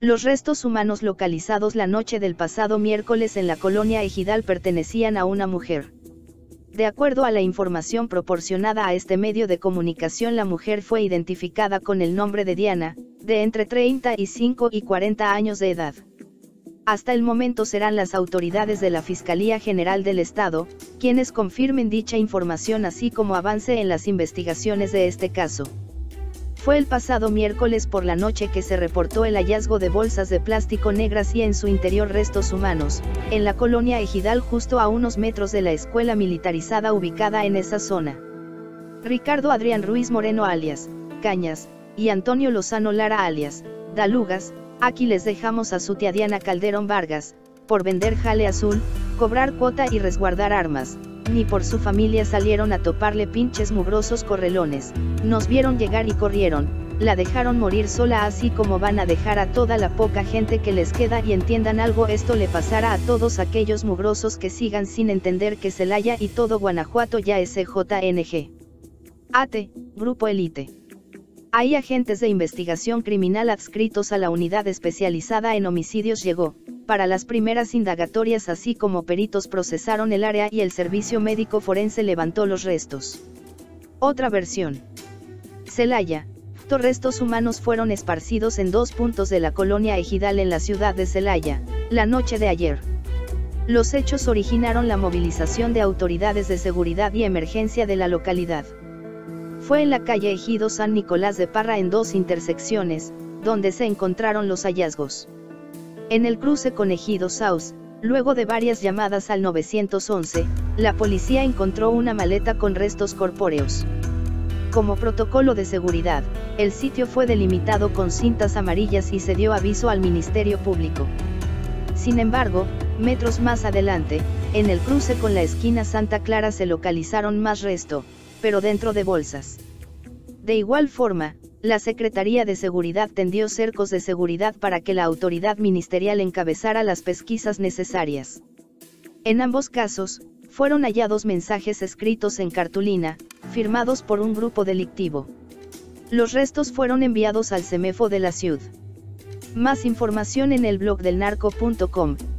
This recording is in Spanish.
Los restos humanos localizados la noche del pasado miércoles en la colonia Ejidal pertenecían a una mujer. De acuerdo a la información proporcionada a este medio de comunicación, la mujer fue identificada con el nombre de Diana, de entre 35 y 40 años de edad. Hasta el momento serán las autoridades de la Fiscalía General del Estado, quienes confirmen dicha información así como avance en las investigaciones de este caso. Fue el pasado miércoles por la noche que se reportó el hallazgo de bolsas de plástico negras y en su interior restos humanos, en la colonia Ejidal justo a unos metros de la escuela militarizada ubicada en esa zona. Ricardo Adrián Ruiz Moreno alias Cañas, y Antonio Lozano Lara alias Dalugas, aquí les dejamos a su tía Diana Calderón Vargas, por vender jale azul, cobrar cuota y resguardar armas. Ni por su familia salieron a toparle pinches mugrosos correlones, nos vieron llegar y corrieron, la dejaron morir sola así como van a dejar a toda la poca gente que les queda y entiendan algo, esto le pasará a todos aquellos mugrosos que sigan sin entender que Celaya y todo Guanajuato ya es CJNG. ATE, Grupo Elite. Hay agentes de investigación criminal adscritos a la unidad especializada en homicidios llegó, para las primeras indagatorias así como peritos procesaron el área y el servicio médico forense levantó los restos. Otra versión. Celaya, restos humanos fueron esparcidos en 2 puntos de la colonia Ejidal en la ciudad de Celaya, la noche de ayer. Los hechos originaron la movilización de autoridades de seguridad y emergencia de la localidad. Fue en la calle Ejido San Nicolás de Parra en 2 intersecciones, donde se encontraron los hallazgos. En el cruce con Ejido Saus, luego de varias llamadas al 911, la policía encontró una maleta con restos corpóreos. Como protocolo de seguridad, el sitio fue delimitado con cintas amarillas y se dio aviso al Ministerio Público. Sin embargo, metros más adelante, en el cruce con la esquina Santa Clara se localizaron más restos, pero dentro de bolsas. De igual forma, la Secretaría de Seguridad tendió cercos de seguridad para que la autoridad ministerial encabezara las pesquisas necesarias. En ambos casos, fueron hallados mensajes escritos en cartulina, firmados por un grupo delictivo. Los restos fueron enviados al CEMEFO de la ciudad. Más información en el blog del narco.com.